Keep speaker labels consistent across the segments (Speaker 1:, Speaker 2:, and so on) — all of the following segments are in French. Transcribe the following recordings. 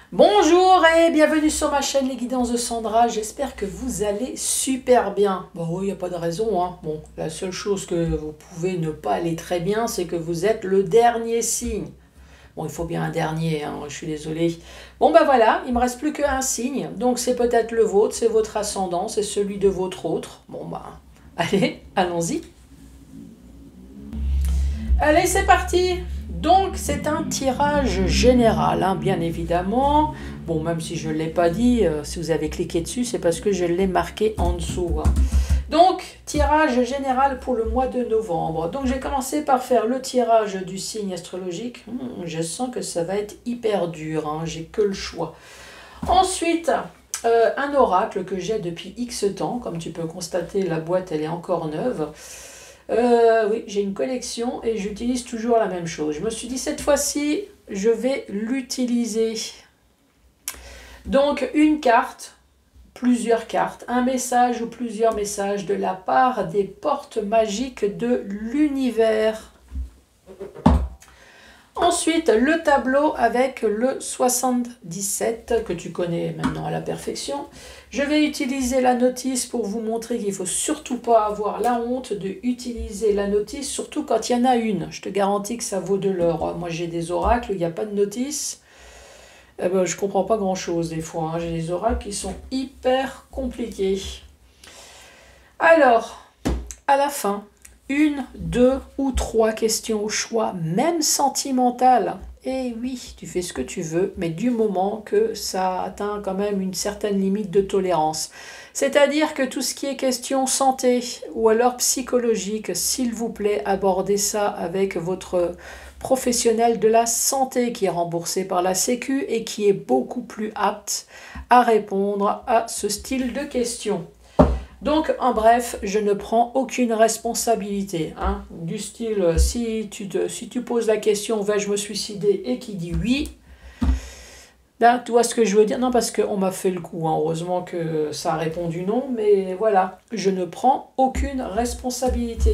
Speaker 1: Bonjour et bienvenue sur ma chaîne Les Guidances de Sandra, j'espère que vous allez super bien. Bon oui, il n'y a pas de raison, hein. Bon, la seule chose que vous pouvez ne pas aller très bien, c'est que vous êtes le dernier signe. Bon, il faut bien un dernier, hein, je suis désolée. Bon ben voilà, il me reste plus qu'un signe, donc c'est peut-être le vôtre, c'est votre ascendant, c'est celui de votre autre. Bon ben, allez, allons-y. Allez, c'est parti! Donc, c'est un tirage général, hein, bien évidemment. Bon, même si je ne l'ai pas dit, si vous avez cliqué dessus, c'est parce que je l'ai marqué en dessous, hein. Donc, tirage général pour le mois de novembre. Donc, j'ai commencé par faire le tirage du signe astrologique. Je sens que ça va être hyper dur, hein, j'ai que le choix. Ensuite, un oracle que j'ai depuis X temps. Comme tu peux constater, la boîte, elle est encore neuve. Oui, j'ai une collection et j'utilise toujours la même chose. Je me suis dit, cette fois-ci, je vais l'utiliser. Donc, une carte, plusieurs cartes, un message ou plusieurs messages de la part des portes magiques de l'univers. Ensuite, le tableau avec le 77 que tu connais maintenant à la perfection. Je vais utiliser la notice pour vous montrer qu'il ne faut surtout pas avoir la honte d'utiliser la notice, surtout quand il y en a une. Je te garantis que ça vaut de l'or. Moi, j'ai des oracles où il n'y a pas de notice. Eh ben, je ne comprends pas grand-chose des fois, hein. J'ai des oracles qui sont hyper compliqués. Alors, à la fin, une, deux ou trois questions au choix, même sentimentales. Et oui, tu fais ce que tu veux, mais du moment que ça atteint quand même une certaine limite de tolérance. C'est-à-dire que tout ce qui est question santé ou alors psychologique, s'il vous plaît, abordez ça avec votre professionnel de la santé qui est remboursé par la Sécu et qui est beaucoup plus apte à répondre à ce style de questions. Donc, en bref, je ne prends aucune responsabilité, hein, du style, si tu poses la question, vais-je me suicider, et qui dit oui, ben, tu vois ce que je veux dire? Non, parce qu'on m'a fait le coup, hein, heureusement que ça a répondu non, mais voilà, je ne prends aucune responsabilité.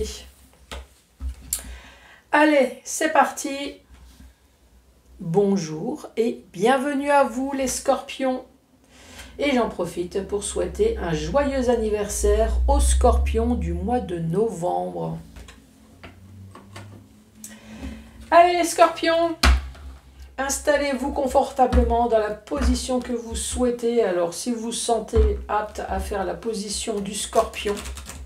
Speaker 1: Allez, c'est parti. Bonjour et bienvenue à vous les scorpions. Et j'en profite pour souhaiter un joyeux anniversaire aux scorpions du mois de novembre. Allez les scorpions, installez-vous confortablement dans la position que vous souhaitez. Alors si vous vous sentez apte à faire la position du scorpion.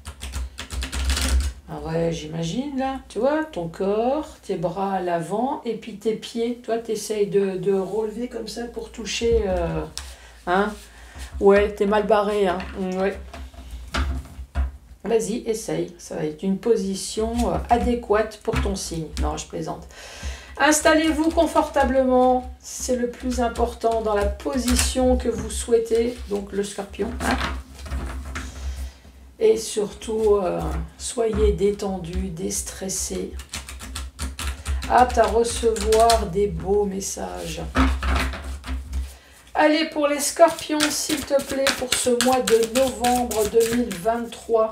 Speaker 1: Ah ouais, j'imagine là, tu vois, ton corps, tes bras à l'avant et puis tes pieds. Toi, tu essayes de relever comme ça pour toucher... hein. Ouais, t'es mal barré, hein. Ouais. Vas-y, essaye. Ça va être une position adéquate pour ton signe. Non, je plaisante. Installez-vous confortablement. C'est le plus important dans la position que vous souhaitez. Donc, le scorpion. Hein. Et surtout, soyez détendu, déstressé. Apte à recevoir des beaux messages. Allez, pour les scorpions, s'il te plaît, pour ce mois de novembre 2023.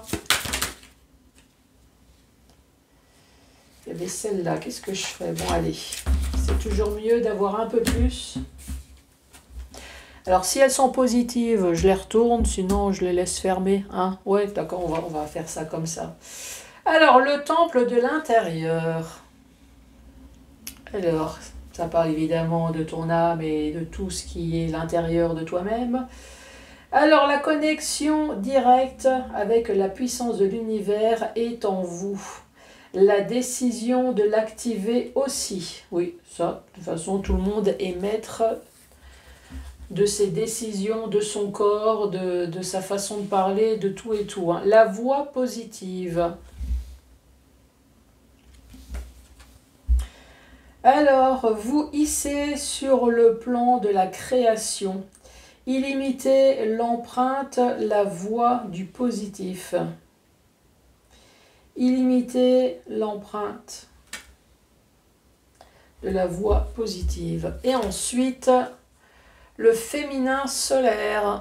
Speaker 1: Il y avait celle-là, qu'est-ce que je fais? Bon, allez, c'est toujours mieux d'avoir un peu plus. Alors, si elles sont positives, je les retourne, sinon je les laisse fermer. Hein? Ouais, d'accord, on va faire ça comme ça. Alors, le temple de l'intérieur. Alors... ça parle évidemment de ton âme et de tout ce qui est l'intérieur de toi-même. Alors, la connexion directe avec la puissance de l'univers est en vous. La décision de l'activer aussi. Oui, ça, de toute façon, tout le monde est maître de ses décisions, de son corps, de sa façon de parler, de tout et tout, hein. La voix positive. Alors, vous hissez sur le plan de la création. Illimitez l'empreinte, la voix du positif. Illimitez l'empreinte de la voix positive. Et ensuite, le féminin solaire.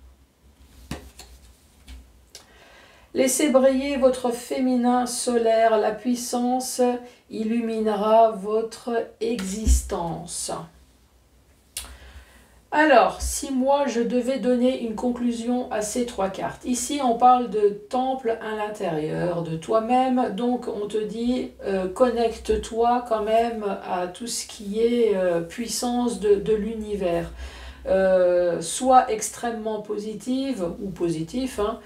Speaker 1: Laissez briller votre féminin solaire, la puissance illuminera votre existence. Alors, si moi je devais donner une conclusion à ces trois cartes, ici on parle de temple à l'intérieur de toi-même, donc on te dit connecte-toi quand même à tout ce qui est puissance de l'univers. Sois extrêmement positive ou positif, hein.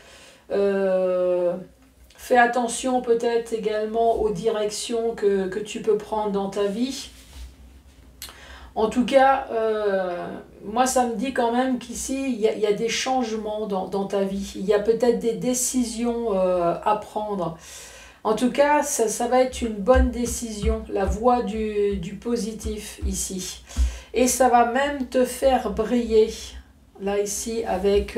Speaker 1: Fais attention peut-être également aux directions que tu peux prendre dans ta vie. En tout cas, moi, ça me dit quand même qu'ici, il y a des changements dans ta vie. Il y a peut-être des décisions à prendre. En tout cas, ça va être une bonne décision, la voie du positif ici. Et ça va même te faire briller, là, ici, avec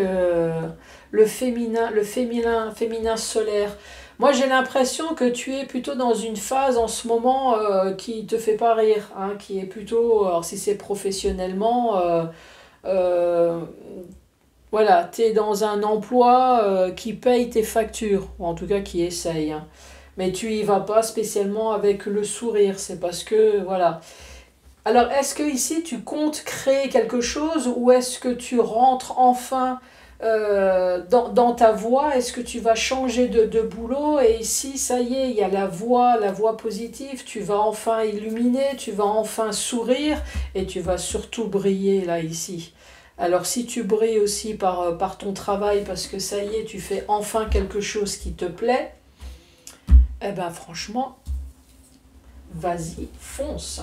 Speaker 1: le féminin solaire. Moi, j'ai l'impression que tu es plutôt dans une phase en ce moment qui te fait pas rire, hein, qui est plutôt, alors si c'est professionnellement, euh, voilà, tu es dans un emploi qui paye tes factures, ou en tout cas qui essaye, hein. Mais tu y vas pas spécialement avec le sourire, c'est parce que, voilà. Alors, est-ce que ici tu comptes créer quelque chose ou est-ce que tu rentres enfin dans ta voie? Est-ce que tu vas changer de boulot? Et ici, ça y est, il y a la voie positive, tu vas enfin illuminer, tu vas enfin sourire et tu vas surtout briller là, ici. Alors, si tu brilles aussi par ton travail parce que ça y est, tu fais enfin quelque chose qui te plaît, eh ben franchement, vas-y, fonce.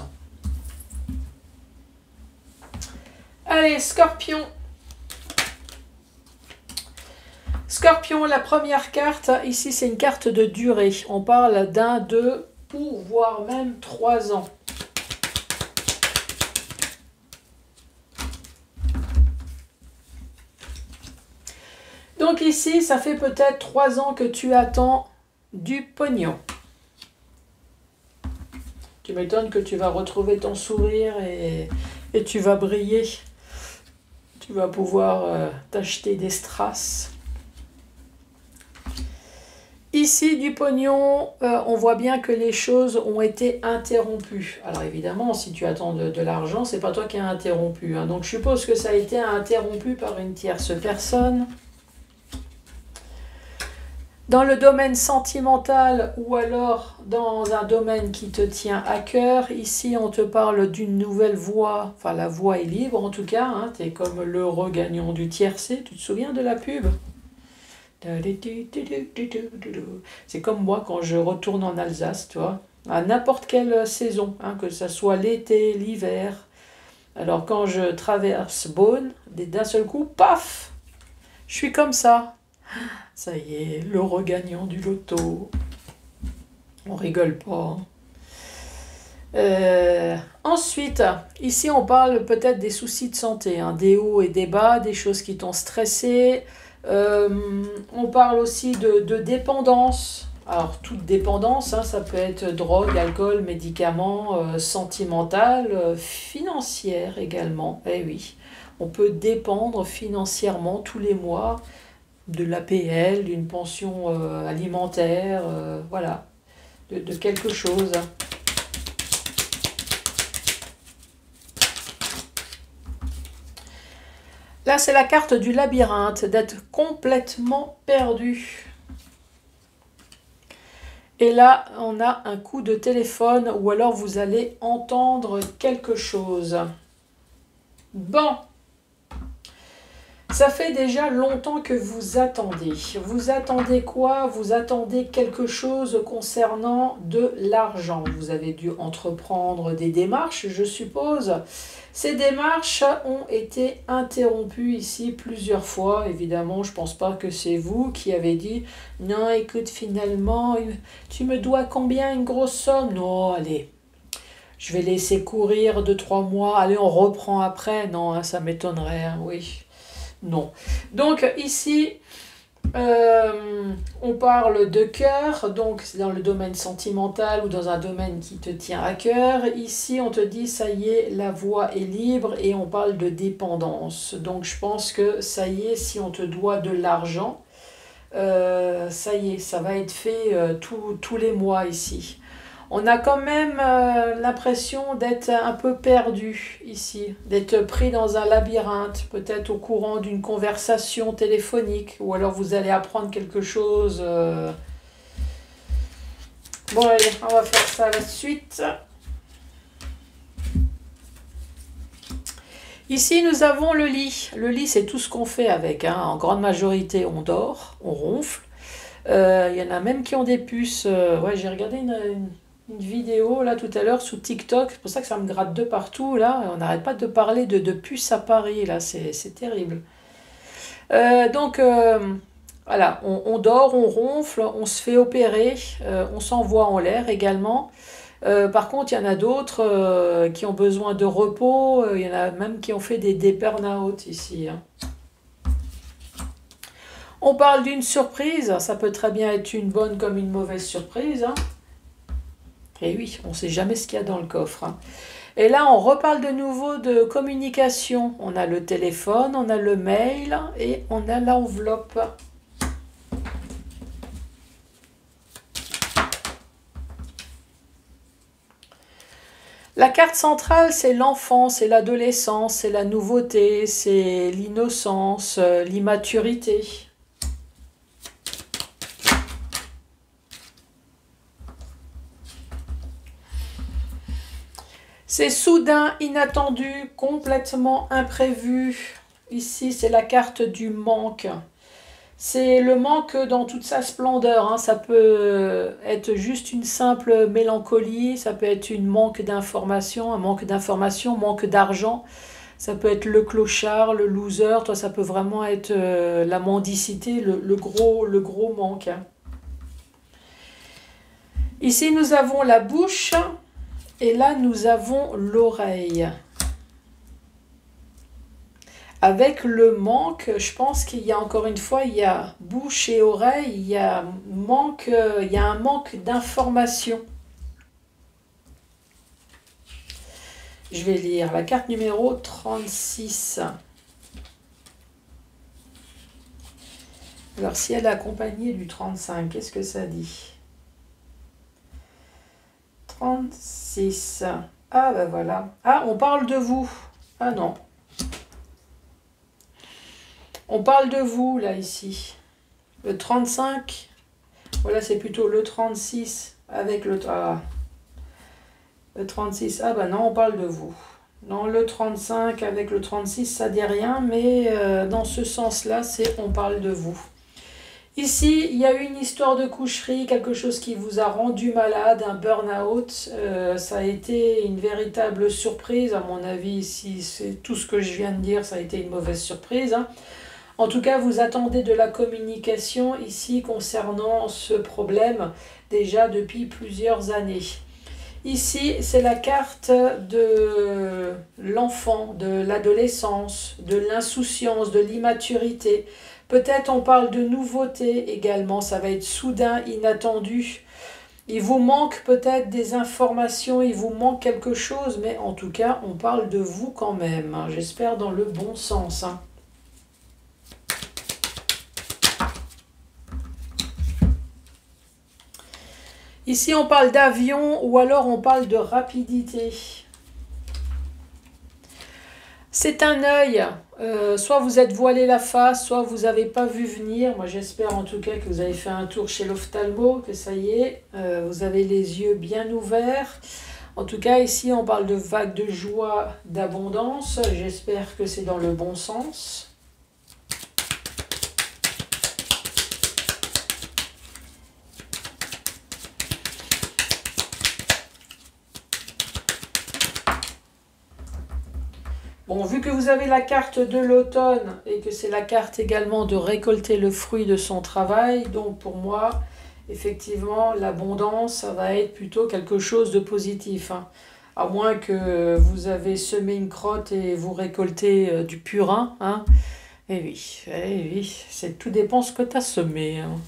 Speaker 1: Allez, Scorpion. Scorpion, la première carte, ici c'est une carte de durée. On parle d'un, deux, ou voire même 3 ans. Donc ici, ça fait peut-être 3 ans que tu attends du pognon. Tu m'étonnes que tu vas retrouver ton sourire et tu vas briller. Tu vas pouvoir t'acheter des strass. Ici, du pognon, on voit bien que les choses ont été interrompues. Alors évidemment, si tu attends de l'argent, c'est pas toi qui as interrompu, hein. Donc je suppose que ça a été interrompu par une tierce personne. Dans le domaine sentimental ou alors dans un domaine qui te tient à cœur, ici on te parle d'une nouvelle voie, enfin la voie est libre en tout cas, hein, tu es comme l'heureux gagnant du tiercé, tu te souviens de la pub? C'est comme moi quand je retourne en Alsace, tu vois, à n'importe quelle saison, hein, que ce soit l'été, l'hiver. Alors quand je traverse Beaune, d'un seul coup, paf, je suis comme ça. Ça y est, le regagnant du loto. On rigole pas. Ensuite, ici on parle peut-être des soucis de santé, hein, des hauts et des bas, des choses qui t'ont stressé. On parle aussi de dépendance. Alors toute dépendance, hein, ça peut être drogue, alcool, médicaments, sentimentale, financière également. Eh oui, on peut dépendre financièrement tous les mois de l'APL, d'une pension alimentaire, voilà, de quelque chose. Là, c'est la carte du labyrinthe, d'être complètement perdu. Et là, on a un coup de téléphone ou alors vous allez entendre quelque chose. Bon. Ça fait déjà longtemps que vous attendez. Vous attendez quoi? Vous attendez quelque chose concernant de l'argent. Vous avez dû entreprendre des démarches, je suppose. Ces démarches ont été interrompues ici plusieurs fois. Évidemment, je ne pense pas que c'est vous qui avez dit « Non, écoute, finalement, tu me dois combien? Une grosse somme? Non, allez, je vais laisser courir 2-3 mois. Allez, on reprend après. » Non, hein, ça m'étonnerait, hein, oui. Non. Donc ici, on parle de cœur, donc c'est dans le domaine sentimental ou dans un domaine qui te tient à cœur. Ici, on te dit, ça y est, la voie est libre et on parle de dépendance. Donc je pense que ça y est, si on te doit de l'argent, ça y est, ça va être fait tous les mois ici. On a quand même l'impression d'être un peu perdu ici, d'être pris dans un labyrinthe, peut-être au courant d'une conversation téléphonique, ou alors vous allez apprendre quelque chose. Bon, allez, on va faire ça à la suite. Ici, nous avons le lit. Le lit, c'est tout ce qu'on fait avec. Hein. En grande majorité, on dort, on ronfle. Il y en a même qui ont des puces. Ouais, j'ai regardé une vidéo là tout à l'heure sous TikTok. C'est pour ça que ça me gratte de partout. Là, on n'arrête pas de parler de puces à Paris. Là, c'est terrible. Voilà, on dort, on ronfle, on se fait opérer, on s'envoie en l'air également. Par contre, il y en a d'autres qui ont besoin de repos. Il y en a même qui ont fait des burn-out ici. Hein. On parle d'une surprise. Ça peut très bien être une bonne comme une mauvaise surprise. Hein. Et oui, on ne sait jamais ce qu'il y a dans le coffre. Hein. Et là, on reparle de nouveau de communication. On a le téléphone, on a le mail et on a l'enveloppe. La carte centrale, c'est l'enfance, c'est l'adolescence, c'est la nouveauté, c'est l'innocence, l'immaturité. C'est soudain, inattendu, complètement imprévu. Ici, c'est la carte du manque. C'est le manque dans toute sa splendeur. Hein. Ça peut être juste une simple mélancolie, ça peut être un manque d'information, manque d'argent. Ça peut être le clochard, le loser. Toi, ça peut vraiment être la mendicité, le gros manque. Hein. Ici, nous avons la bouche et là, nous avons l'oreille. Avec le manque, je pense qu'il y a encore une fois, il y a bouche et oreille, il y a un manque d'information. Je vais lire la carte numéro 36. Alors, si elle est accompagnée du 35, qu'est-ce que ça dit? 36. Ah, ben voilà. Ah, on parle de vous. Ah non. On parle de vous, là, ici. Le 35, voilà, c'est plutôt le 36 avec le... Ah, le 36, ah ben non, on parle de vous. Non, le 35 avec le 36, ça dit rien, mais dans ce sens-là, c'est on parle de vous. Ici, il y a eu une histoire de coucherie, quelque chose qui vous a rendu malade, un burn-out. Ça a été une véritable surprise, à mon avis, ici, c'est tout ce que je viens de dire, ça a été une mauvaise surprise, hein. En tout cas, vous attendez de la communication ici concernant ce problème déjà depuis plusieurs années. Ici, c'est la carte de l'enfant, de l'adolescence, de l'insouciance, de l'immaturité. Peut-être on parle de nouveauté également, ça va être soudain, inattendu. Il vous manque peut-être des informations, il vous manque quelque chose, mais en tout cas, on parle de vous quand même. J'espère dans le bon sens. Hein. Ici, on parle d'avion ou alors on parle de rapidité. C'est un œil. Soit vous êtes voilé la face, soit vous n'avez pas vu venir. Moi, j'espère en tout cas que vous avez fait un tour chez l'ophtalmo, que ça y est, vous avez les yeux bien ouverts. En tout cas, ici, on parle de vagues de joie, d'abondance. J'espère que c'est dans le bon sens. Bon, vu que vous avez la carte de l'automne et que c'est la carte également de récolter le fruit de son travail, donc pour moi, effectivement, l'abondance, ça va être plutôt quelque chose de positif. Hein. À moins que vous avez semé une crotte et vous récoltez du purin. Hein. Eh oui, tout dépend ce que tu as semé. Hein.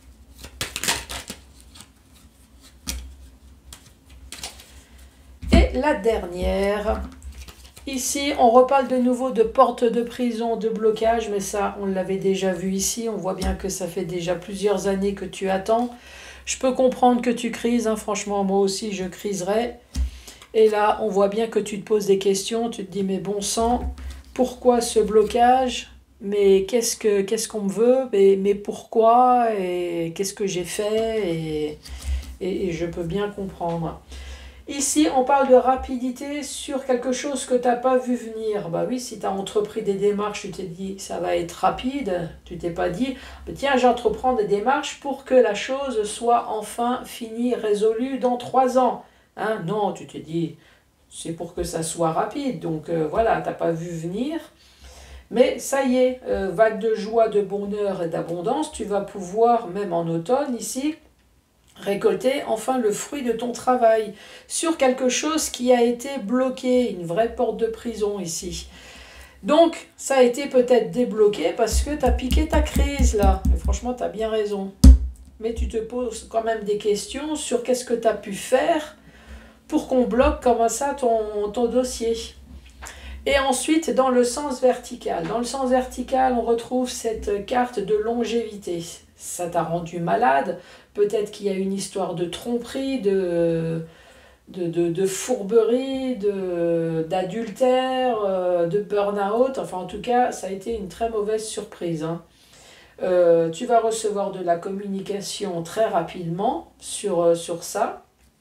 Speaker 1: Et la dernière... Ici, on reparle de nouveau de porte de prison, de blocage, mais ça, on l'avait déjà vu ici. On voit bien que ça fait déjà plusieurs années que tu attends. Je peux comprendre que tu crises, hein, franchement, moi aussi je criserais. Et là, on voit bien que tu te poses des questions, tu te dis, mais bon sang, pourquoi ce blocage? Mais qu'est-ce qu'on me veut? Mais pourquoi? Et qu'est-ce que j'ai fait? Et je peux bien comprendre. Ici, on parle de rapidité sur quelque chose que tu n'as pas vu venir. Bah oui, si tu as entrepris des démarches, tu t'es dit ça va être rapide. Tu t'es pas dit, bah tiens, j'entreprends des démarches pour que la chose soit enfin finie, résolue dans 3 ans. Hein, non, tu t'es dit, c'est pour que ça soit rapide. Donc voilà, tu n'as pas vu venir. Mais ça y est, vague de joie, de bonheur et d'abondance, tu vas pouvoir, même en automne ici, récolter enfin le fruit de ton travail sur quelque chose qui a été bloqué, une vraie porte de prison ici. Donc, ça a été peut-être débloqué parce que tu as piqué ta crise là. Et franchement, tu as bien raison. Mais tu te poses quand même des questions sur qu'est-ce que tu as pu faire pour qu'on bloque comme ça ton dossier. Et ensuite, dans le sens vertical. Dans le sens vertical, on retrouve cette carte de longévité. Ça t'a rendu malade. Peut-être qu'il y a une histoire de tromperie, de fourberie, d'adultère, de burn-out. Enfin, en tout cas, ça a été une très mauvaise surprise. Hein. Tu vas recevoir de la communication très rapidement sur ça.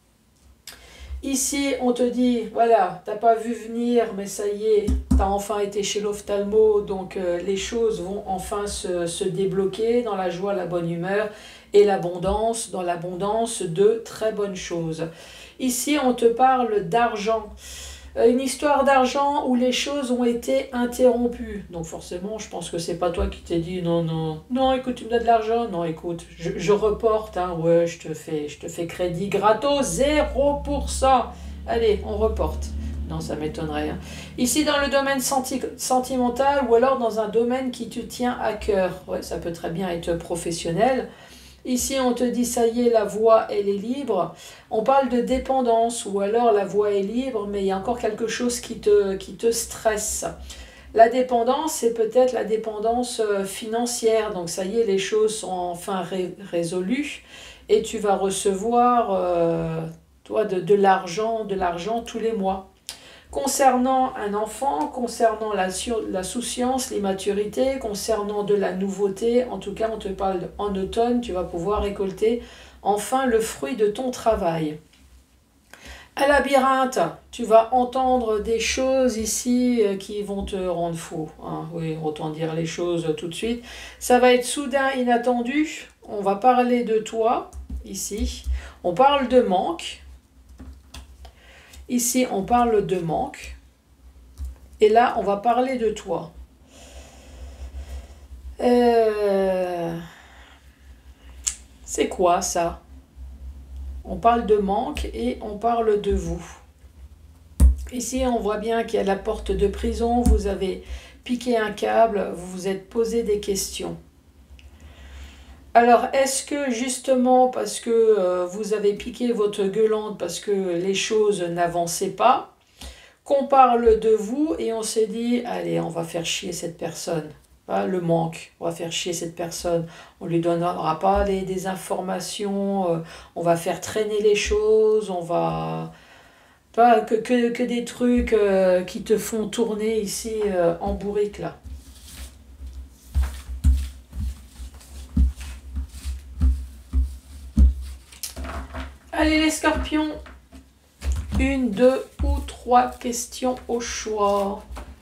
Speaker 1: Ici, on te dit, voilà, t'as pas vu venir, mais ça y est, t'as enfin été chez l'ophtalmo, donc les choses vont enfin se débloquer dans la joie, la bonne humeur et l'abondance, dans l'abondance de très bonnes choses. Ici, on te parle d'argent. Une histoire d'argent où les choses ont été interrompues. Donc forcément, je pense que c'est pas toi qui t'es dit non, écoute, tu me donnes de l'argent. Non, écoute, je reporte, hein, ouais, je te fais crédit gratos, 0%. Allez, on reporte. Non, ça m'étonnerait. Hein. Ici, dans le domaine sentimental ou alors dans un domaine qui te tient à cœur. Ouais, ça peut très bien être professionnel. Ici, on te dit, ça y est, la voie, elle est libre. On parle de dépendance, ou alors la voie est libre, mais il y a encore quelque chose qui te stresse. La dépendance, c'est peut-être la dépendance financière. Donc, ça y est, les choses sont enfin résolues. Et tu vas recevoir, toi, de l'argent tous les mois. Concernant un enfant, concernant la souciance, l'immaturité, concernant de la nouveauté, en tout cas on te parle en automne, tu vas pouvoir récolter enfin le fruit de ton travail. Un labyrinthe, tu vas entendre des choses ici qui vont te rendre fou. Hein. Oui, autant dire les choses tout de suite. Ça va être soudain, inattendu. On va parler de toi, ici. On parle de manque. Ici, on parle de manque. Et là, on va parler de toi. C'est quoi ça? On parle de manque et on parle de vous. Ici, on voit bien qu'il y a la porte de prison. Vous avez piqué un câble. Vous vous êtes posé des questions. Alors, est-ce que justement, parce que vous avez piqué votre gueulante, parce que les choses n'avançaient pas, qu'on parle de vous et on s'est dit, allez, on va faire chier cette personne. Le manque, on va faire chier cette personne. On ne lui donnera pas des informations, on va faire traîner les choses, on va... Pas que des trucs qui te font tourner ici en bourrique, là. Allez les scorpions, 1, 2 ou 3 questions au choix.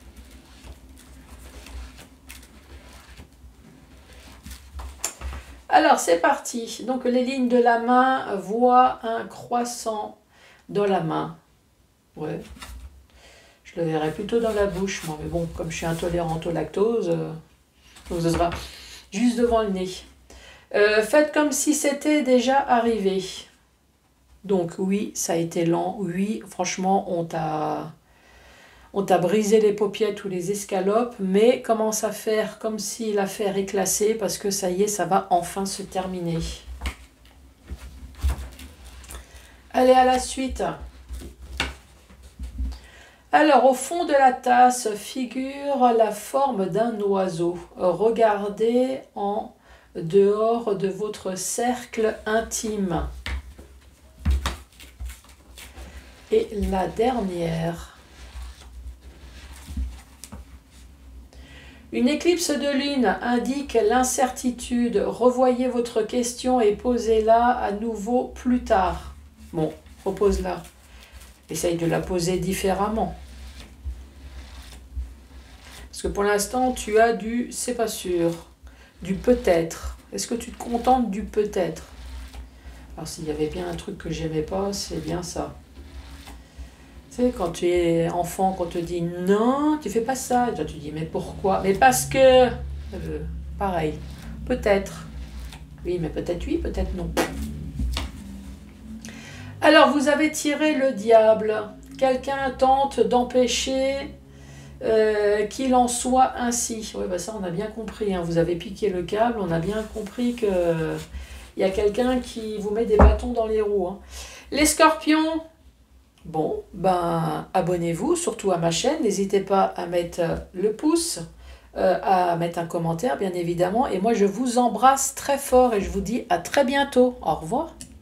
Speaker 1: Alors c'est parti. Donc les lignes de la main voient un croissant dans la main. Ouais. Je le verrais plutôt dans la bouche, moi. Mais bon, comme je suis intolérante au lactose, donc ce sera juste devant le nez. Faites comme si c'était déjà arrivé. Donc oui, ça a été lent. Oui, franchement, on t'a brisé les paupiètes ou les escalopes, mais commence à faire comme si l'affaire est classée parce que ça y est, ça va enfin se terminer. Allez, à la suite. Alors, au fond de la tasse figure la forme d'un oiseau. Regardez en dehors de votre cercle intime. Et la dernière. Une éclipse de lune indique l'incertitude. Revoyez votre question et posez-la à nouveau plus tard. Bon, repose-la. Essaye de la poser différemment. Parce que pour l'instant, tu as du c'est pas sûr, du peut-être. Est-ce que tu te contentes du peut-être? Alors s'il y avait bien un truc que j'aimais pas, c'est bien ça. Tu sais, quand tu es enfant, quand on te dit non, tu fais pas ça, et toi tu dis mais pourquoi? Mais parce que... pareil, peut-être. Oui, mais peut-être oui, peut-être non. Alors, vous avez tiré le diable. Quelqu'un tente d'empêcher qu'il en soit ainsi. Oui, bah ça, on a bien compris. Hein. Vous avez piqué le câble, on a bien compris qu'il y a quelqu'un qui vous met des bâtons dans les roues. Hein. Les scorpions, bon, ben, abonnez-vous, surtout à ma chaîne. N'hésitez pas à mettre le pouce, à mettre un commentaire, bien évidemment. Et moi, je vous embrasse très fort et je vous dis à très bientôt. Au revoir.